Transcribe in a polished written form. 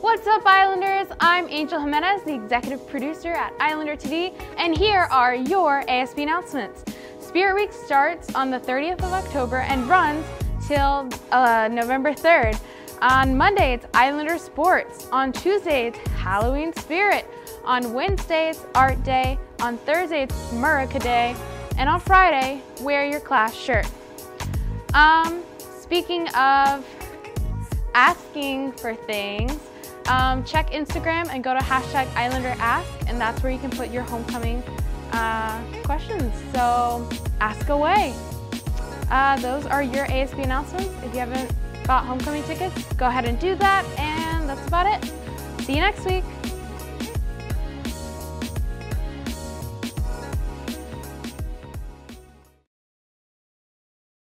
What's up, Islanders? I'm Angel Jimenez, the executive producer at Islander TV, and here are your ASB announcements. Spirit Week starts on the 30th of October and runs till November 3rd. On Monday, it's Islander Sports. On Tuesday, it's Halloween Spirit. On Wednesday, it's Art Day. On Thursday, it's Murica Day. And on Friday, wear your class shirt. Speaking of asking for things, check Instagram and go to #IslanderAsk, and that's where you can put your homecoming questions. So ask away. Those are your ASB announcements. If you haven't got homecoming tickets, go ahead and do that, and that's about it. See you next week.